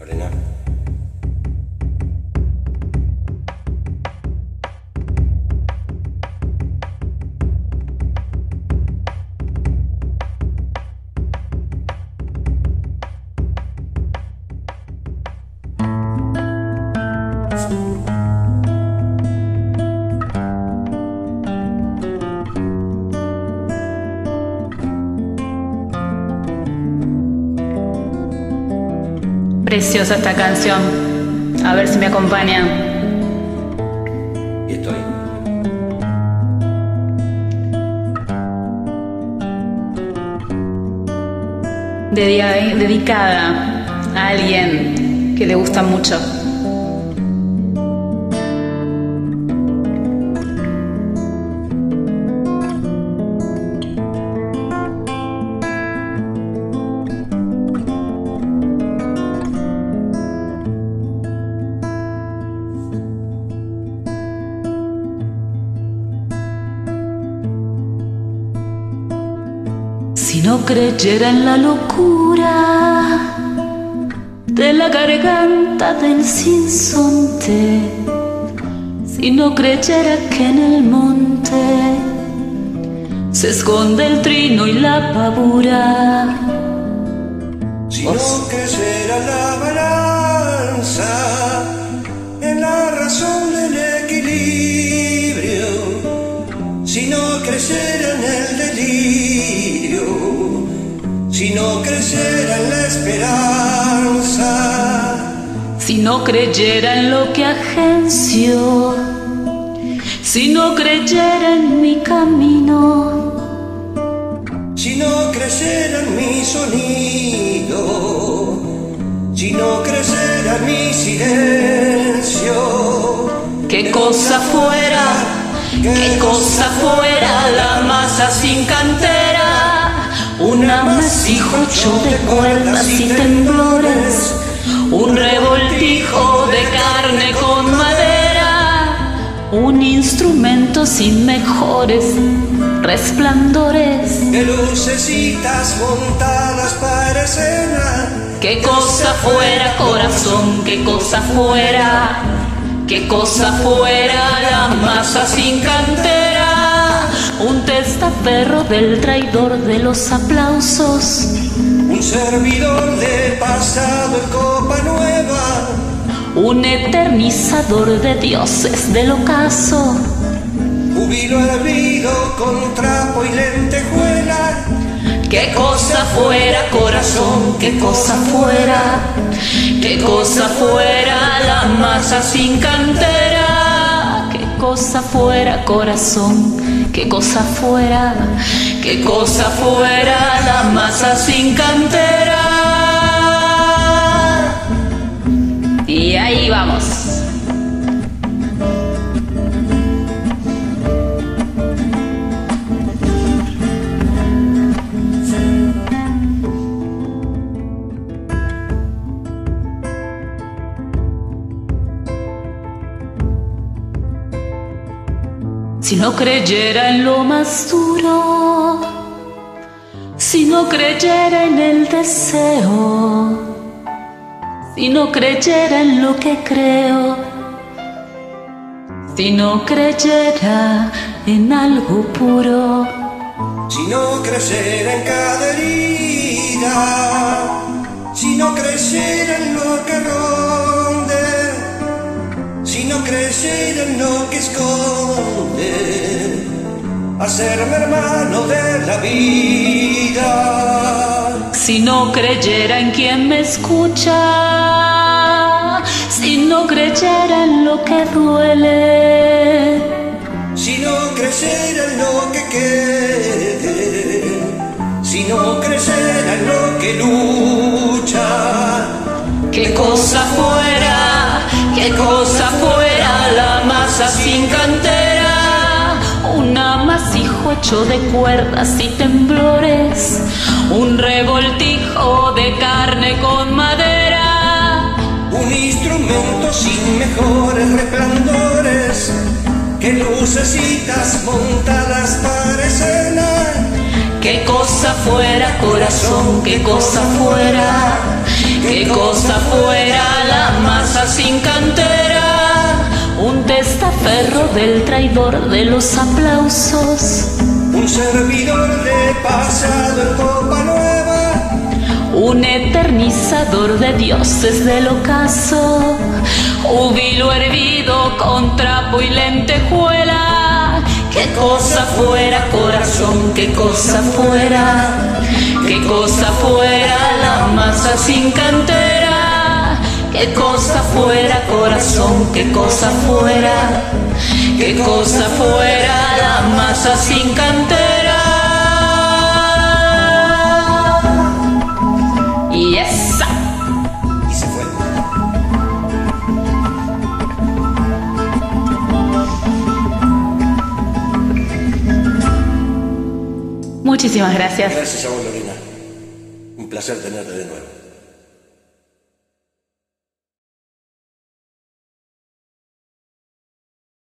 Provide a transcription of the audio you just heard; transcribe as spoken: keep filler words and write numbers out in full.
Lorena. Preciosa esta canción. A ver si me acompañan. Y estoy. Dedi- dedicada a alguien que le gusta mucho. Si no creyera en la locura de la garganta del sinsonte, si no creyera que en el monte se esconde el trino y la pavura, si no creyera la balanza en la razón del equilibrio, si no creyera en el delirio, si no creyera en la esperanza, si no creyera en lo que agencio, si no creyera en mi camino, si no creyera en mi sonido, si no creyera en mi silencio, qué cosa fuera, qué cosa fuera la masa sin cantera, un amasijo hecho de cuerdas y temblores, un revoltijo de carne con madera, un instrumento sin mejores resplandores, de lucecitas montadas para escena. Qué cosa fuera, corazón, qué cosa fuera, qué cosa fuera la masa sin cantera, un testaferro del traidor de los aplausos, un servidor del pasado en copa nueva, un eternizador de dioses del ocaso, júbilo hervido con trapo y lentejuela. Qué cosa fuera, corazón, qué cosa fuera, qué cosa fuera la masa sin cantera, qué cosa fuera, corazón, qué cosa fuera, qué cosa fuera la masa sin cantera. Y ahí vamos. Si no creyera en lo más duro, si no creyera en el deseo, si no creyera en lo que creo, si no creyera en algo puro, si no creyera en cada herida, si no creyera en lo que ronde, si no creyera en lo que esconde, hacerme hermano de la vida. Si no creyera en quien me escucha, si no creyera en lo que duele, si no creyera en lo que quede, si no creyera en lo que lucha, qué cosa fuera, qué cosa fuera la masa sin cantera, un amasijo hecho de cuerdas y temblores, un revoltijo de carne con madera, un instrumento sin mejores resplandores, que lucecitas montadas para escena. Qué cosa fuera, corazón, qué cosa fuera, qué cosa fuera del traidor de los aplausos, un servidor de pasado en copa nueva, un eternizador de dioses del ocaso, júbilo hervido con trapo y lentejuela. Qué cosa fuera, corazón, qué cosa fuera, qué cosa fuera la masa sin cantera. Qué cosa fuera, corazón, qué cosa fuera, qué cosa fuera la masa sin cantera. Y esa. Y se fue. Muchísimas gracias. Gracias a vos, Lorena. Un placer tenerte de nuevo.